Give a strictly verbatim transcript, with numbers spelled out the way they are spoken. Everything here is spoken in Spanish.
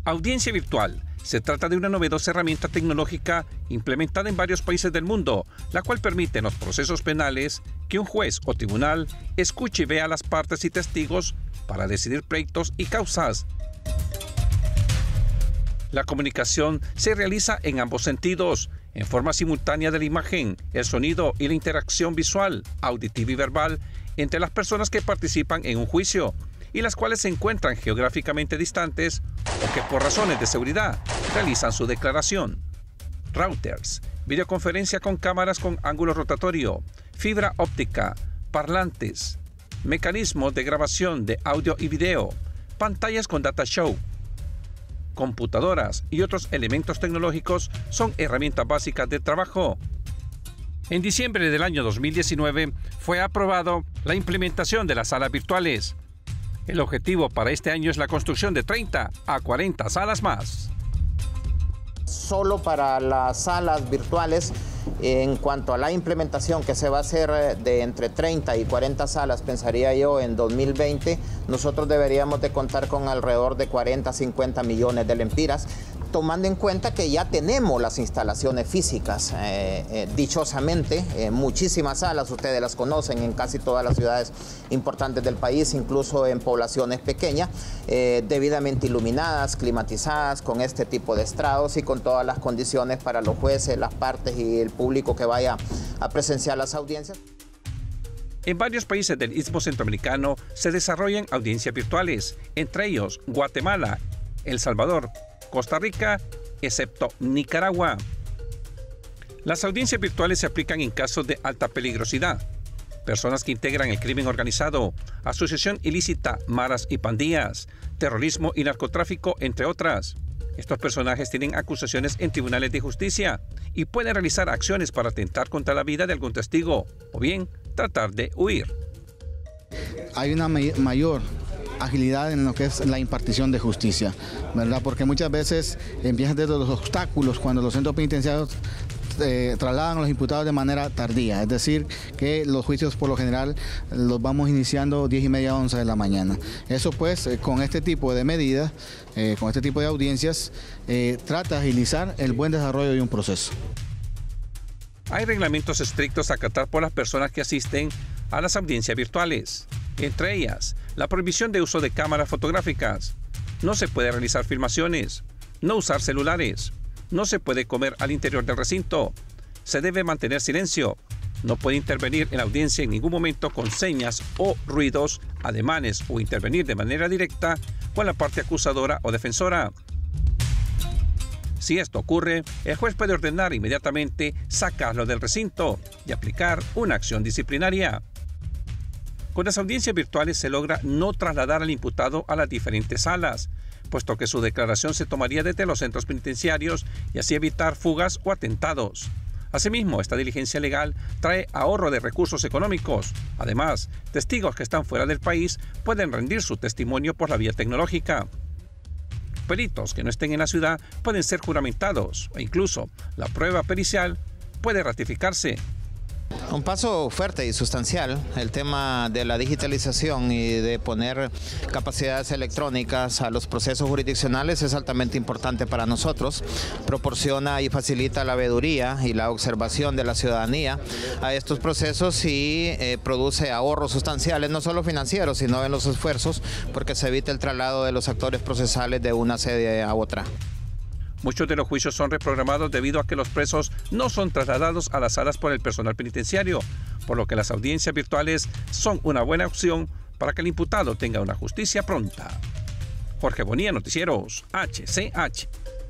Audiencia virtual. Se trata de una novedosa herramienta tecnológica implementada en varios países del mundo, la cual permite en los procesos penales que un juez o tribunal escuche y vea a las partes y testigos para decidir pleitos y causas. La comunicación se realiza en ambos sentidos, en forma simultánea de la imagen, el sonido y la interacción visual, auditiva y verbal entre las personas que participan en un juicio y las cuales se encuentran geográficamente distantes o que por razones de seguridad realizan su declaración. Routers, videoconferencia con cámaras con ángulo rotatorio, fibra óptica, parlantes, mecanismos de grabación de audio y video, pantallas con data show, computadoras y otros elementos tecnológicos son herramientas básicas de trabajo. En diciembre del año dos mil diecinueve fue aprobado la implementación de las salas virtuales. El objetivo para este año es la construcción de treinta a cuarenta salas más. Solo para las salas virtuales, en cuanto a la implementación que se va a hacer de entre treinta y cuarenta salas, pensaría yo, en dos mil veinte, nosotros deberíamos de contar con alrededor de cuarenta a cincuenta millones de lempiras, tomando en cuenta que ya tenemos las instalaciones físicas. Eh, eh, dichosamente, eh, muchísimas salas, ustedes las conocen en casi todas las ciudades importantes del país, incluso en poblaciones pequeñas, eh, debidamente iluminadas, climatizadas, con este tipo de estrados y con todas las condiciones para los jueces, las partes y el público que vaya a presenciar las audiencias. En varios países del Istmo Centroamericano se desarrollan audiencias virtuales, entre ellos Guatemala, El Salvador, Costa Rica, excepto Nicaragua. Las audiencias virtuales se aplican en casos de alta peligrosidad, personas que integran el crimen organizado, asociación ilícita, maras y pandillas, terrorismo y narcotráfico, entre otras. Estos personajes tienen acusaciones en tribunales de justicia y pueden realizar acciones para atentar contra la vida de algún testigo o bien tratar de huir. Hay una mayor agilidad en lo que es la impartición de justicia, ¿verdad? Porque muchas veces empiezan desde los obstáculos cuando los centros penitenciarios eh, trasladan a los imputados de manera tardía, es decir, que los juicios por lo general los vamos iniciando diez y media, once de la mañana. Eso pues, eh, con este tipo de medidas, eh, con este tipo de audiencias, eh, trata de agilizar el buen desarrollo de un proceso. Hay reglamentos estrictos a acatar por las personas que asisten a las audiencias virtuales. Entre ellas, la prohibición de uso de cámaras fotográficas. No se puede realizar filmaciones, no usar celulares, no se puede comer al interior del recinto, se debe mantener silencio, no puede intervenir en la audiencia en ningún momento con señas o ruidos, ademanes o intervenir de manera directa con la parte acusadora o defensora. Si esto ocurre, el juez puede ordenar inmediatamente sacarlo del recinto y aplicar una acción disciplinaria. Con las audiencias virtuales se logra no trasladar al imputado a las diferentes salas, puesto que su declaración se tomaría desde los centros penitenciarios y así evitar fugas o atentados. Asimismo, esta diligencia legal trae ahorro de recursos económicos. Además, testigos que están fuera del país pueden rendir su testimonio por la vía tecnológica. Peritos que no estén en la ciudad pueden ser juramentados e incluso la prueba pericial puede ratificarse. Un paso fuerte y sustancial, el tema de la digitalización y de poner capacidades electrónicas a los procesos jurisdiccionales es altamente importante para nosotros. Proporciona y facilita la veeduría y la observación de la ciudadanía a estos procesos y eh, produce ahorros sustanciales, no solo financieros, sino en los esfuerzos, porque se evita el traslado de los actores procesales de una sede a otra. Muchos de los juicios son reprogramados debido a que los presos no son trasladados a las salas por el personal penitenciario, por lo que las audiencias virtuales son una buena opción para que el imputado tenga una justicia pronta. Jorge Bonilla, Noticieros H C H.